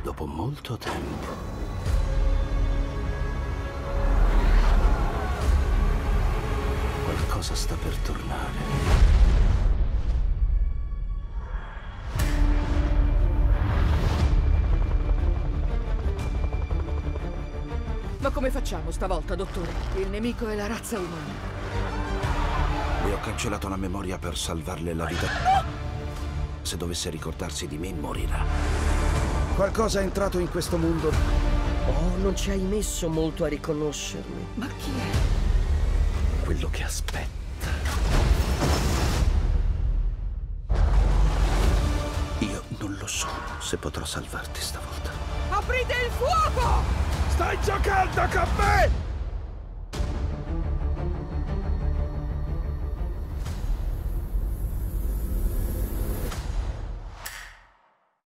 dopo molto tempo. Qualcosa sta per tornare. Ma come facciamo stavolta, dottore? Il nemico è la razza umana. Le ho cancellato la memoria per salvarle la vita. Se dovesse ricordarsi di me, morirà. Qualcosa è entrato in questo mondo. Oh, non ci hai messo molto a riconoscermi. Ma chi è? Quello che aspetta. Io non lo so se potrò salvarti stavolta. Aprite il fuoco! Stai giocando con me?